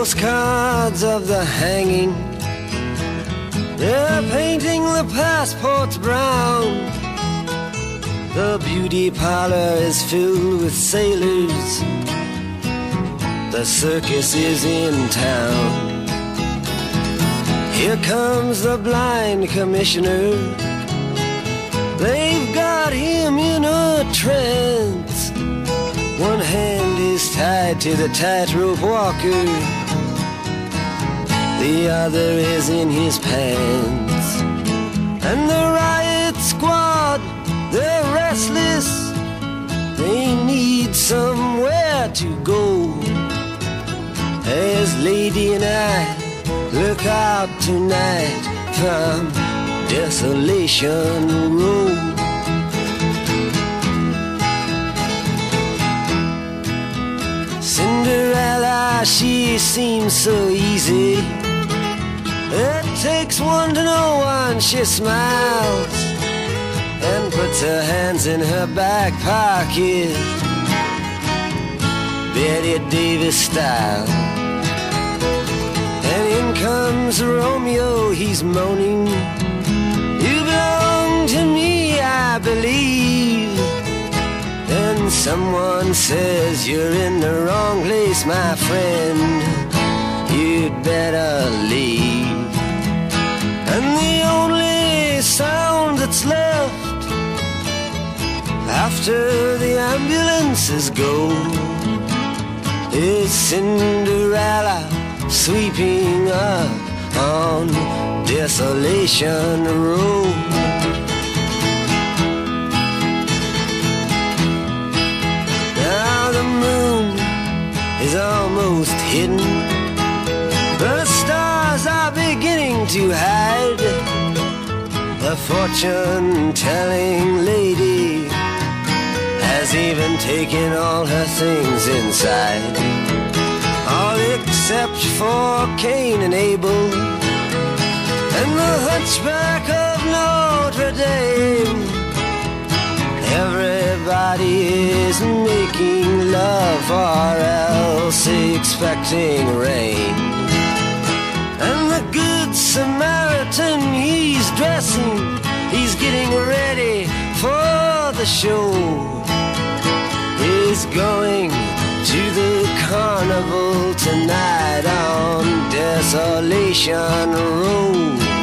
postcards of the hanging. They're painting the passports brown. The beauty parlor is filled with sailors. The circus is in town. Here comes the blind commissioner. They've got him in a trance. One hand is tied to the tightrope walker, the other is in his pants. And the riot squad, they're restless. They need somewhere to go. As Lady and I look out tonight from Desolation Row. Cinderella, she seems so easy. It takes one to know one. She smiles and puts her hands in her back pocket, Bette Davis style. And in comes Romeo, he's moaning. You belong to me, I believe. And someone says you're in the wrong place, my friend. You'd better leave. And the only sound that's left after the ambulances go is Cinderella sweeping up on Desolation Row. Now the moon is almost hidden. The stars are beginning to hide. The fortune-telling lady has even taken all her things inside, all except for Cain and Abel and the hunchback of Notre Dame. Everybody is making love or else expecting rain. And the good Samaritan, he's dressing, he's getting ready for the show. He's going to the carnival tonight on Desolation Row.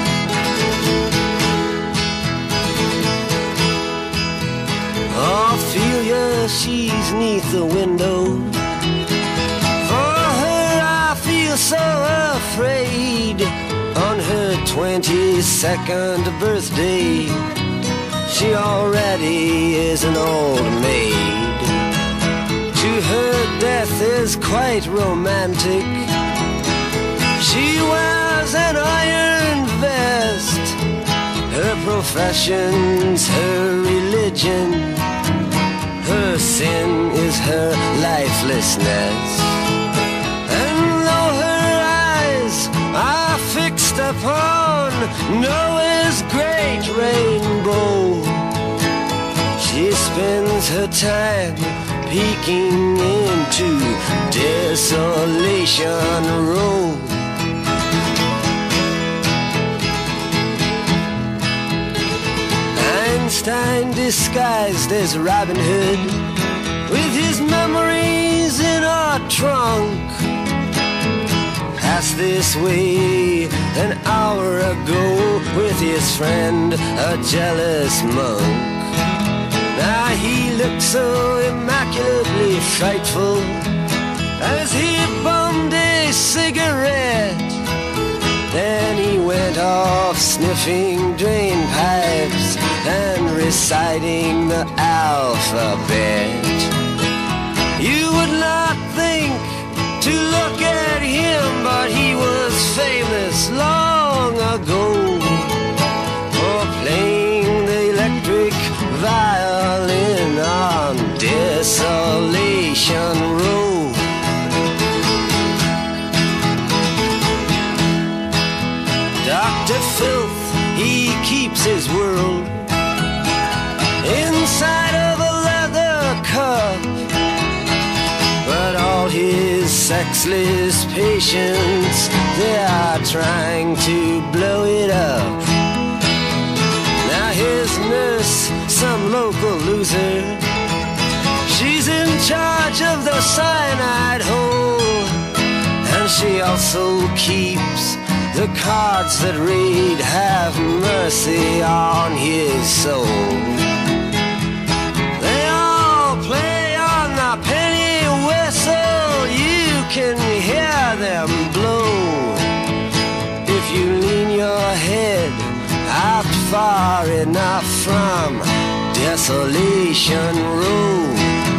Ophelia, she's neath the window. For her I feel so afraid. On her 22nd birthday, she already is an old maid. To her death is quite romantic. She wears an iron vest. Her profession's her religion. Her sin is her lifelessness. And though her eyes are fixed upon Noah's great rainbow, she spends her time peeking into Desolation Row. Einstein disguised as Robin Hood, with his memories in a trunk, passed this way an hour ago with his friend, a jealous monk. Now he looked so immaculately frightful as he bummed a cigarette. Then he went off sniffing drain pipes and reciting the alphabet. You would not think to look at him, but he was famous long ago for playing the electric violin on Desolation Row. Dr. Filth, he keeps his world inside of a leather cup, but all his sex restless patients, they are trying to blow it up. Now his nurse, some local loser, she's in charge of the cyanide hole, and she also keeps the cards that read, have mercy on his soul. They all play on the penny whistle, you can hear them blow. If you lean your head out far enough from Desolation Row.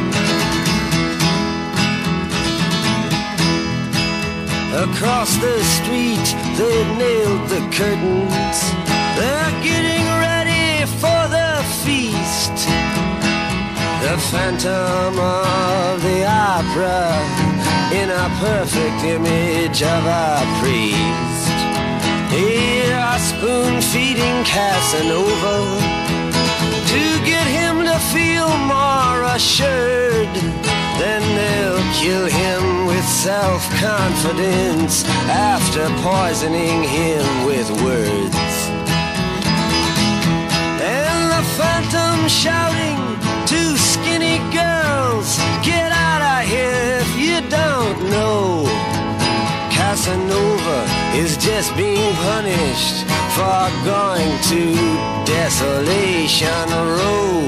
Across the street they've nailed the curtains, they're getting ready for the feast. The Phantom of the Opera in a perfect image of a priest. Here are spoon-feeding Casanova to get him to feel more assured. Then they'll kill him with self-confidence after poisoning him with words. And the Phantom shouting to skinny girls, get out of here if you don't know. Casanova is just being punished for going to Desolation Row.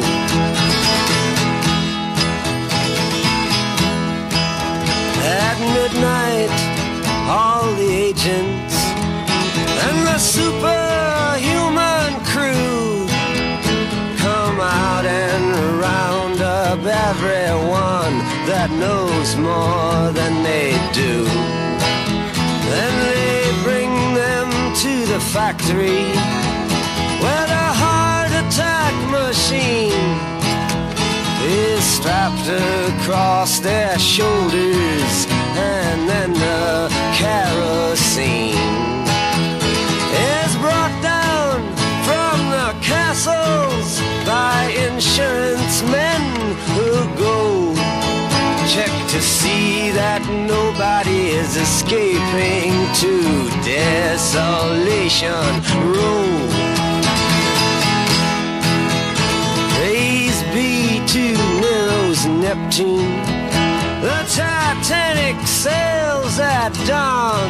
At midnight, all the agents and the superhuman crew come out and round up everyone that knows more than they do. Then they bring them to the factory where the heart attack machine is strapped across their shoulders, and then the kerosene is brought down from the castles by insurance men who go check to see that nobody is escaping to Desolation Row. To Nero's Neptune, the Titanic sails at dawn.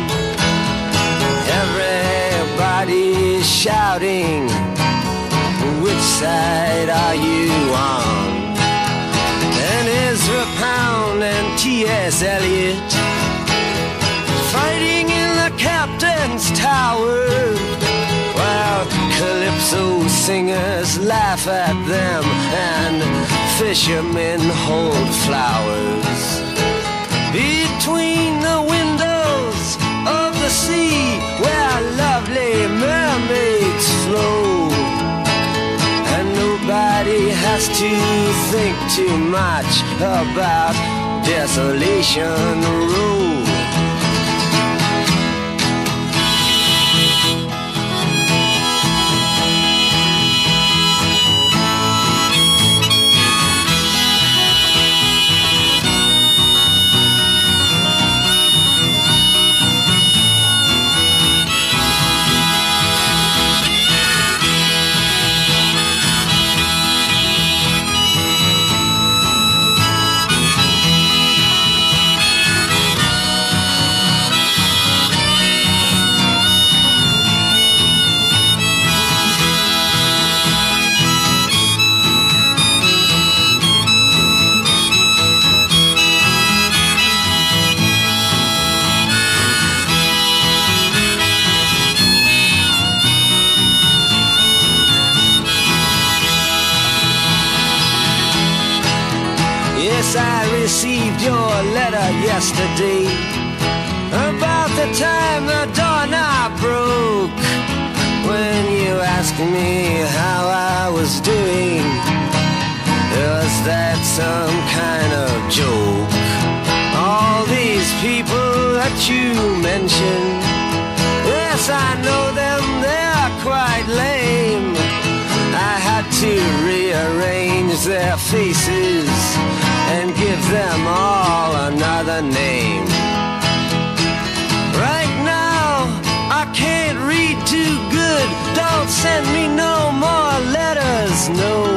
Everybody's shouting, which side are you on? And Ezra Pound and T.S. Eliot fighting in the captain's tower, while calypso singers laugh at them and fishermen hold flowers. Between the windows of the sea where lovely mermaids flow, and nobody has to think too much about Desolation Row. I received your letter yesterday about the time the doorknob broke. When you asked me how I was doing, was that some kind of joke? All these people that you mentioned, yes, I know them, they're quite lame. I had to rearrange their faces and give them all another name. sent me no more letters, no